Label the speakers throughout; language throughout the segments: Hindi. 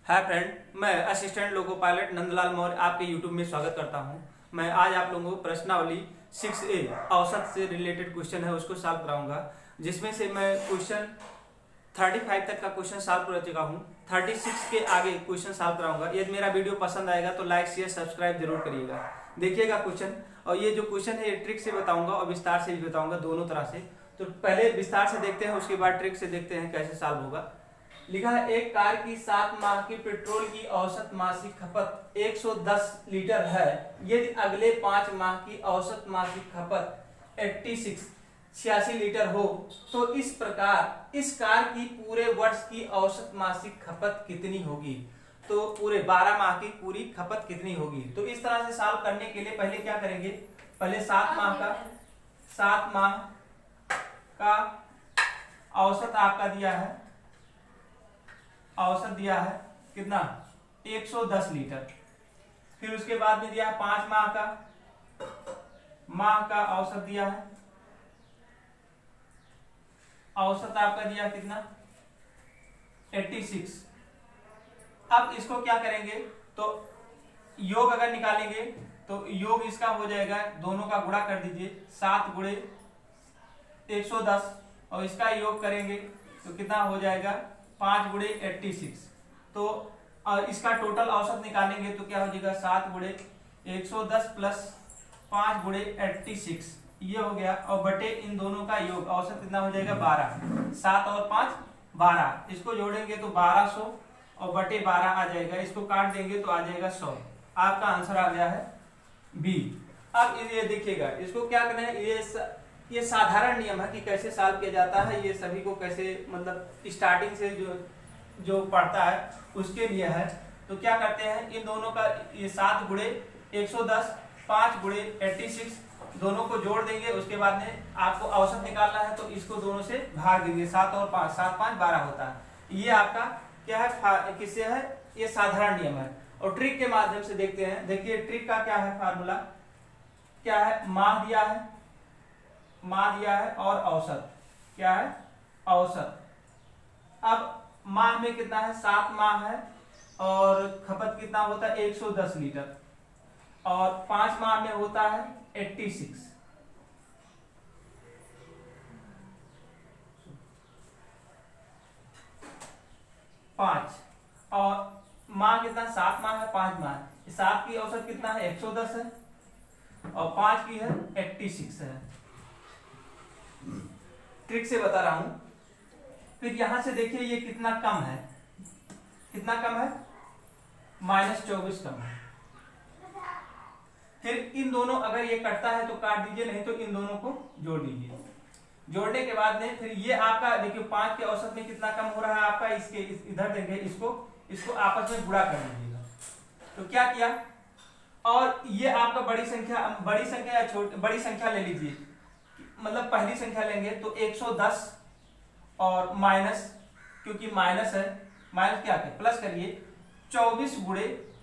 Speaker 1: हाय फ्रेंड, मैं assistant loco pilot Nandlal Maurya आपके यूट्यूब में स्वागत करता हूं। मैं आज आप लोगों को प्रश्नावली 6A औसत से रिलेटेड क्वेश्चन है उसको सॉल्व कराऊंगा, जिसमें से मैं क्वेश्चन 35 तक का क्वेश्चन सॉल्व कर चुका हूं। 36 के आगे क्वेश्चन सॉल्व कराऊंगा। यदि मेरा वीडियो पसंद आएगा तो लाइक शेयर सब्सक्राइब जरूर करिएगा। देखिएगा क्वेश्चन, और ये जो क्वेश्चन है ये ट्रिक से बताऊंगा और विस्तार से भी बताऊंगा, दोनों तरह से। तो पहले विस्तार से देखते हैं, उसके बाद ट्रिक से देखते हैं कैसे सॉल्व होगा। लिखा है एक कार की 7 माह की पेट्रोल की औसत मासिक खपत 110 लीटर है। यदि अगले 5 माह की औसत मासिक खपत 86 लीटर हो तो इस प्रकार इस कार की पूरे वर्ष की औसत मासिक खपत कितनी होगी। तो पूरे 12 माह की पूरी खपत कितनी होगी। तो इस तरह से सॉल्व करने के लिए पहले क्या करेंगे, पहले 7 माह का औसत आपका दिया है, औसत दिया है कितना 110 लीटर। फिर उसके बाद में दिया है 5 माह का औसत दिया है, औसत आपका दिया है कितना 86। अब इसको क्या करेंगे, तो योग अगर निकालेंगे तो योग इसका हो जाएगा, दोनों का गुणा कर दीजिए 7 गुणे 110, और इसका योग करेंगे तो कितना हो जाएगा 5 गुणे 86। तो इसका टोटल औसत निकालेंगे तो क्या हो जाएगा 7 गुणे 110 प्लस 5 गुणे 86, ये हो गया, और बटे इन दोनों का योग औसत कितना हो जाएगा 12। 7 और 5 12, इसको जोड़ेंगे तो 1200 और बटे 12 आ जाएगा। इसको काट देंगे तो आ जाएगा 100। आपका आंसर आ गया है बी। अब ये देखिएगा, इसको क्या करना है, ये साधारण नियम है कि कैसे सॉल्व किया जाता है। ये सभी को कैसे, मतलब स्टार्टिंग से जो पढ़ता है उसके लिए है। तो क्या करते हैं, इन दोनों का ये 7 गुणे 110 5 गुणे 86 दोनों को जोड़ देंगे। उसके बाद में आपको औसत निकालना है तो इसको दोनों से भाग देंगे, 7 और 5, 7 5 12 होता है। ये आपका क्या है, किससे है, ये साधारण नियम है। और ट्रिक के माध्यम से देखते हैं। देखिए ट्रिक का क्या है, फार्मूला क्या है, माह दिया है और औसत क्या है, औसत। अब माह में कितना है, 7 माह है और खपत कितना होता है 110 लीटर, और 5 माह में होता है 86। और माह कितना, 7 माह है 5 माह है। 7 की औसत कितना है 110 है और 5 की है 86 है। ट्रिक से बता रहा हूं। फिर यहां से देखिए ये कितना कम है, कितना कम है, -24 कम है। फिर इन दोनों, अगर ये कटता है तो काट दीजिए, नहीं तो इन दोनों को जोड़ दीजिए। जोड़ने के बाद में फिर ये आपका देखिए 5 के औसत में कितना कम हो रहा है आपका, इसके इधर देंगे, इसको आपस में गुणा कर दीजिएगा। तो क्या किया, और ये आपका बड़ी संख्या या छोटी, बड़ी संख्या ले लीजिए, मतलब पहली संख्या लेंगे तो 110 और माइनस, क्योंकि माइनस है, माइनस क्या है, प्लस करिए 24 गुणे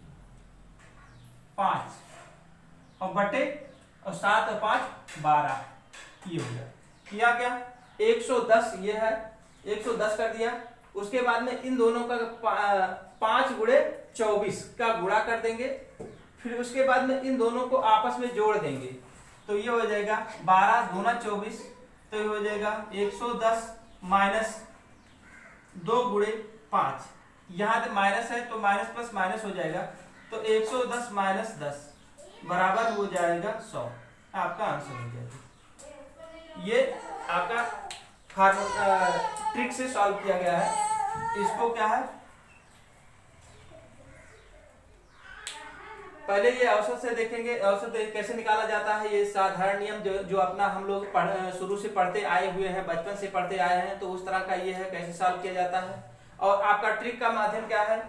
Speaker 1: 5 और बटे, और 7 और 5 12, ये हो गया। किया क्या, 110 ये है, 110 कर दिया। उसके बाद में इन दोनों का 5 गुणे 24 का गुणा कर देंगे। फिर उसके बाद में इन दोनों को आपस में जोड़ देंगे तो ये हो जाएगा 12 दूना 24, तो ये हो जाएगा 110 माइनस 2 गुणे 5। यहाँ पे माइनस है तो माइनस प्लस माइनस हो जाएगा, तो 110 माइनस 10 बराबर हो जाएगा 100। आपका आंसर हो जाएगा। ये आपका ट्रिक से सॉल्व किया गया है। इसको क्या है, पहले ये औसत से देखेंगे, औसत कैसे निकाला जाता है। ये साधारण नियम जो अपना हम लोग शुरू से पढ़ते आए हुए हैं, बचपन से पढ़ते आए हैं, तो उस तरह का ये है कैसे सॉल्व किया जाता है। और आपका ट्रिक का माध्यम क्या है,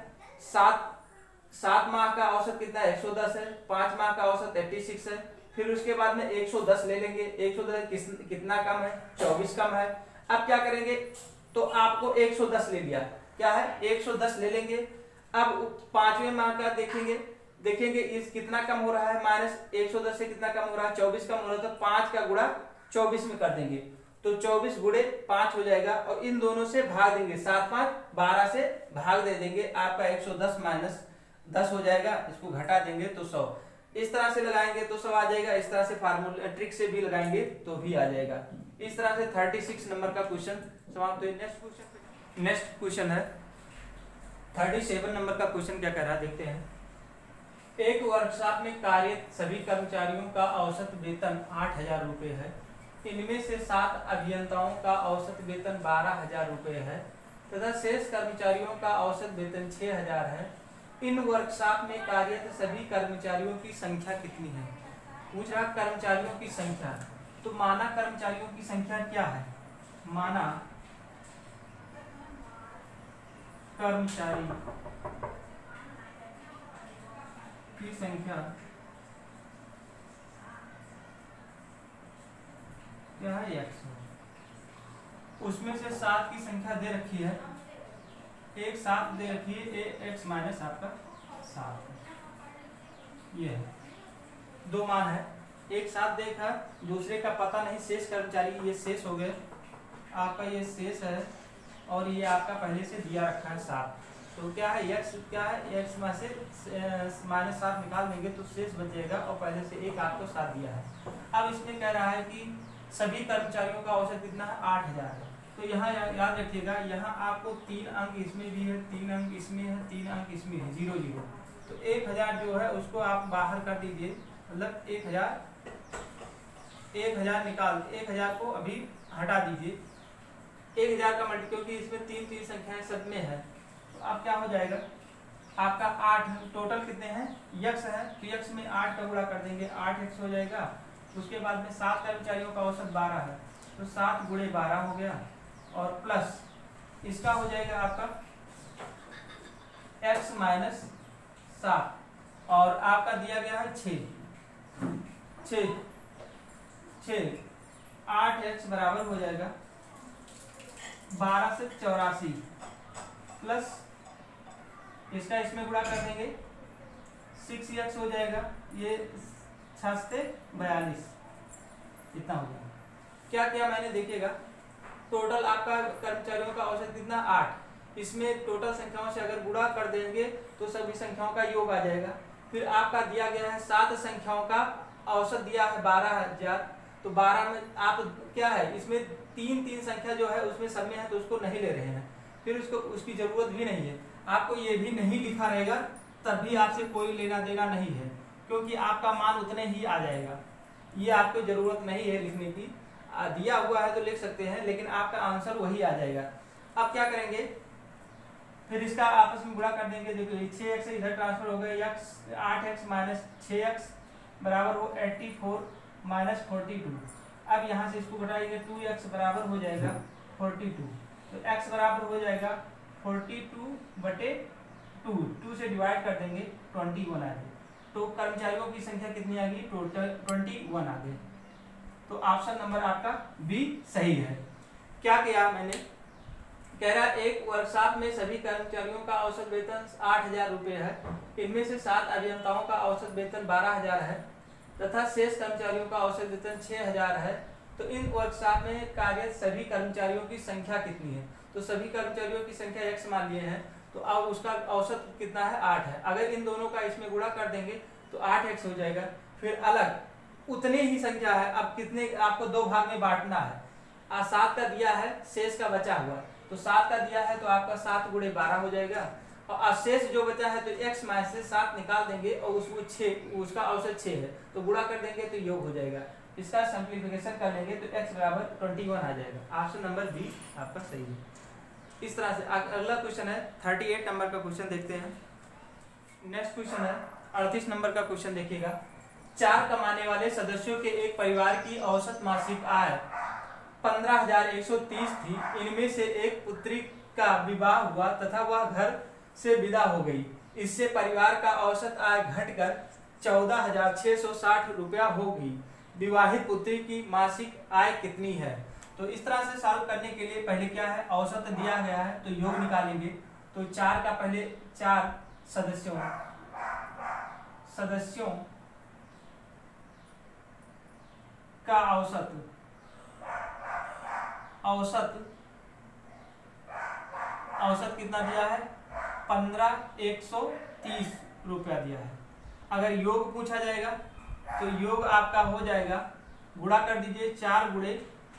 Speaker 1: 7 माह का औसत कितना है 110 है, 5 माह का औसत 86 है। फिर उसके बाद में 110 ले लेंगे, 110 कितना कम है, 24 कम है। अब क्या करेंगे, तो आपको 110 ले लिया, क्या है 110 ले लेंगे। अब 5वें माह का देखेंगे इस कितना कम हो रहा है, -110 से कितना कम हो रहा है 24 कम हो रहा है, तो 5 का गुणा 24 में कर देंगे तो 24 गुणे 5 हो जाएगा और इन दोनों से भाग देंगे, 7 5 12 से भाग दे देंगे, आपका 110 माइनस 10 हो जाएगा, इसको घटा देंगे तो 100। इस तरह से लगाएंगे तो 100 आ जाएगा, इस तरह से फार्मूला ट्रिक से भी लगाएंगे तो भी आ जाएगा। इस तरह से 36 नंबर का क्वेश्चन समाप्त हुआ। नेक्स्ट क्वेश्चन है 37 नंबर का क्वेश्चन क्या कह रहा है देखते हैं। एक वर्कशॉप में कार्यरत सभी कर्मचारियों का औसत वेतन 8,000 रुपये है। इनमें से 7 अभियंताओं का औसत वेतन 12,000 रुपये है तथा शेष कर्मचारियों का औसत वेतन 6,000 है। इन वर्कशॉप में कार्यरत सभी कर्मचारियों की संख्या कितनी है? पूछ रहा कर्मचारियों की संख्या। तो माना कर्मचारियों की संख्या क्या है? माना कर्मचारी की संख्या क्या है? x है। उसमें से 7 की संख्या दे रखी है, एक 7 दे रखी है, x माइनस आपका 7 ये है। दो मान है, एक 7 देखा, दूसरे का पता नहीं, शेष कर्मचारी ये शेष हो गए, आपका ये शेष है और ये आपका पहले से दिया रखा है 7। तो क्या है x, क्या है x में से माइनस 7 निकाल देंगे तो शेष बचेगा और पहले से एक आपको 7 दिया है। अब इसमें कह रहा है कि सभी कर्मचारियों का औसत कितना है? 8,000 है। तो यहाँ याद रखिएगा, यहाँ आपको 3 अंक इसमें भी है, 3 अंक इसमें है, 3 अंक इसमें है, 0 0। तो 1,000 जो है उसको आप बाहर कर दीजिए, मतलब 1,000 निकाल, 1,000 को अभी हटा दीजिए। 1,000 का मल्टी, क्योंकि इसमें 3 संख्याएं सब में है, तो अब क्या हो जाएगा आपका 8। टोटल कितने हैं? x है, तो x में 8 का गुणा कर देंगे, 8x हो जाएगा। उसके बाद में 7 कर्मचारियों का औसत 12 है, तो 7 गुणे 12 हो गया और प्लस इसका हो जाएगा आपका x माइनस 7 और आपका दिया गया है 6 8x बराबर हो जाएगा 12 से 84 प्लस इसका इसमें गुणा कर देंगे, 6x हो जाएगा, ये 6 से 42 इतना हो जाएगा। क्या किया मैंने देखिएगा, टोटल आपका कर्मचारियों का औसत कितना? 8। इसमें टोटल संख्याओं से अगर गुणा कर देंगे तो सभी संख्याओं का योग आ जाएगा। फिर आपका दिया गया है 7 संख्याओं का औसत दिया है 12,000, तो 12 में आप क्या है, इसमें 3 संख्या जो है उसमें सब में है तो उसको नहीं ले रहे हैं, फिर उसको उसकी जरूरत भी नहीं है। आपको ये भी नहीं लिखा रहेगा तब भी आपसे कोई लेना देना नहीं है, क्योंकि आपका मान उतने ही आ जाएगा। ये आपको जरूरत नहीं है लिखने की, दिया हुआ है तो लिख सकते हैं, लेकिन आपका आंसर वही आ जाएगा। अब क्या करेंगे, फिर इसका आपस में गुणा कर देंगे। देखो 6x इधर ट्रांसफर हो गए, 8x माइनस 6x बराबर हो 84 माइनस 42। अब यहाँ से इसको घटाएंगे, 2x बराबर हो जाएगा 42, तो x बराबर हो जाएगा 42/2, 2 से डिवाइड कर देंगे 21 आ गए। तो कर्मचारियों की संख्या कितनी आ गई? टोटल 21 आ गए। तो ऑप्शन नंबर आपका बी सही है। क्या किया मैंने, कह रहा एक वर्कशॉप में सभी कर्मचारियों का औसत वेतन 8,000 रुपये है। इनमें से 7 अभियंताओं का औसत वेतन 12,000 है तथा शेष कर्मचारियों का औसत वेतन 6,000 है। तो इन वर्कशॉप में कार्यरत सभी कर्मचारियों की संख्या कितनी है? तो सभी कर्मचारियों की संख्या x मान लिए हैं, तो अब उसका औसत कितना है? 8 है। अगर इन दोनों का इसमें गुणा कर देंगे तो 8x हो जाएगा। फिर अलग उतने ही संख्या है, अब कितने आपको 2 भाग में बांटना है। 7 का दिया है, शेष का बचा हुआ, तो 7 का दिया है तो आपका 7 गुणे 12 हो जाएगा और शेष जो बचा है तो x माइनस से 7 निकाल देंगे और उसको 6, उसका औसत 6 है तो गुणा कर देंगे तो योग हो जाएगा। इसका सिंप्लीफिकेशन कर लेंगे तो x बराबर 21 आ जाएगा। ऑप्शन नंबर बी आपका सही है। इस तरह से अगला क्वेश्चन है 38 नंबर का क्वेश्चन देखते हैं। नेक्स्ट क्वेश्चन है 38 नंबर का क्वेश्चन देखिएगा। 4 कमाने वाले सदस्यों के एक परिवार की औसत मासिक आय 15,130 थी। इनमें से एक पुत्री का विवाह हुआ तथा वह घर से विदा हो गई। इससे परिवार का औसत आय घटकर 14,660 रुपया होगी। विवाहित पुत्री की मासिक आय कितनी है? तो इस तरह से सॉल्व करने के लिए पहले क्या है, औसत दिया गया है तो योग निकालेंगे। तो 4 का पहले 4 सदस्यों का औसत औसत कितना दिया है? 15,130 रुपया दिया है। अगर योग पूछा जाएगा तो योग आपका हो जाएगा, गुणा कर दीजिए 4 गुणे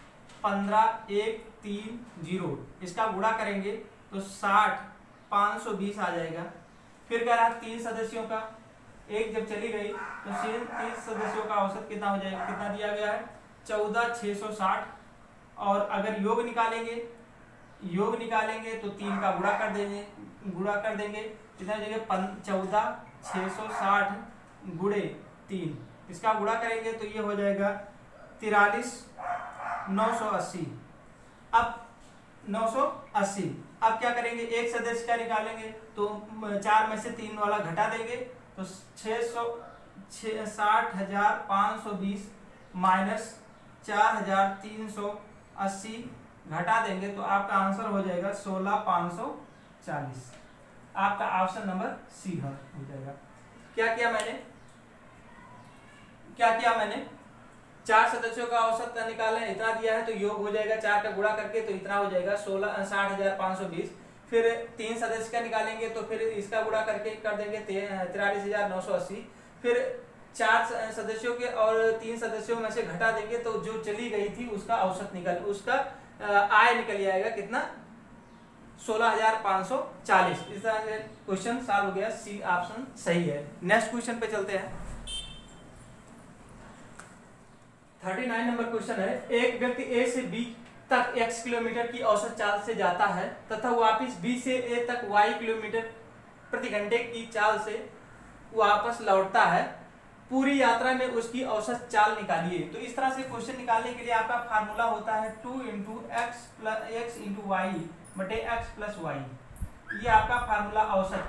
Speaker 1: 15,130, इसका गुणा करेंगे तो 60,520 आ जाएगा। फिर कह रहा है 3 सदस्यों का, एक जब चली गई तो 3 सदस्यों का औसत कितना हो जाएगा? कितना दिया गया है? 14,660। और अगर योग निकालेंगे तो 3 का गुणा कर देंगे कितना जगह 14,660 गुणे 3, इसका गुणा करेंगे तो ये हो जाएगा 43,980। अब 980, अब क्या करेंगे? एक सदस्य का निकालेंगे तो 4 में से 3 वाला घटा देंगे तो 60,520 माइनस 4,380 घटा देंगे तो आपका आंसर हो जाएगा 16,540। आपका ऑप्शन नंबर सी हो जाएगा। क्या किया मैंने? 4 सदस्यों का औसत निकाला है, इतना दिया है तो योग हो जाएगा 4 का गुणा करके तो इतना हो जाएगा 60,520। फिर 3 सदस्य का निकालेंगे तो फिर इसका गुणा करके कर देंगे 43,980। फिर 4 सदस्यों के और 3 सदस्यों में से घटा देंगे तो जो चली गई थी उसका औसत उसका आय निकल जाएगा कितना? 16,540। इस तरह से क्वेश्चन सॉल्व हो गया। सी ऑप्शन सही है। नेक्स्ट क्वेश्चन पे चलते हैं। 39 नंबर क्वेश्चन है, एक व्यक्ति ए से बी तक x किलोमीटर की औसत चाल से जाता है तथा वापस b से a तक y किलोमीटर प्रति घंटे की चाल से वापस लौटता है। पूरी यात्रा में उसकी औसत चाल निकालिए। तो इस तरह से क्वेश्चन निकालने के लिए आपका फार्मूला होता है 2 × x × y बटे x प्लस y। ये आपका फार्मूला औसत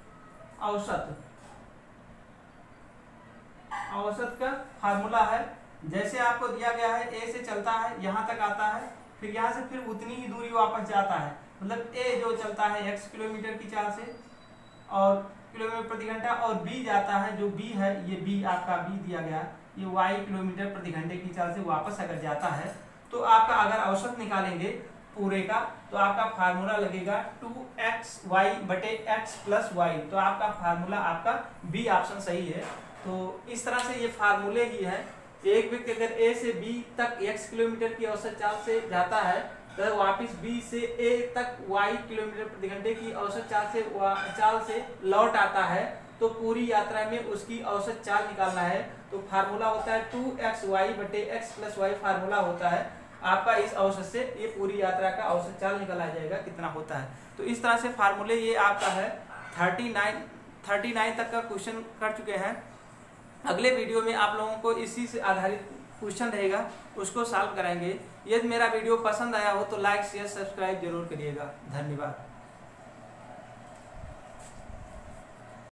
Speaker 1: का फार्मूला है। जैसे आपको दिया गया है ए से चलता है, यहाँ तक आता है, फिर यहाँ से फिर उतनी ही दूरी वापस जाता है। मतलब ए जो चलता है x किलोमीटर की चाल से और किलोमीटर प्रति घंटा, और b जाता है, जो b है ये b आपका b दिया गया, ये y किलोमीटर प्रति घंटे की चाल से वापस अगर जाता है तो आपका अगर औसत निकालेंगे पूरे का तो आपका फार्मूला लगेगा 2xy बटे x प्लस y। तो आपका फार्मूला आपका बी ऑप्शन सही है। तो इस तरह से ये फार्मूले ही है। एक व्यक्ति अगर a से b तक x किलोमीटर की औसत चाल से जाता है तो वापस b से a तक y किलोमीटर प्रति घंटे की औसत चाल से लौट आता है तो पूरी यात्रा में उसकी औसत चाल निकालना है। तो फार्मूला होता है 2xy बटे x प्लस y फार्मूला होता है आपका। इस औसत से ये पूरी यात्रा का औसत चाल निकाला जाएगा कितना होता है। तो इस तरह से फार्मूले ये आपका है। 39 तक का क्वेश्चन कर चुके हैं। अगले वीडियो में आप लोगों को इसी से आधारित क्वेश्चन रहेगा, उसको सॉल्व कराएंगे। यदि मेरा वीडियो पसंद आया हो तो लाइक शेयर सब्सक्राइब जरूर करिएगा। धन्यवाद।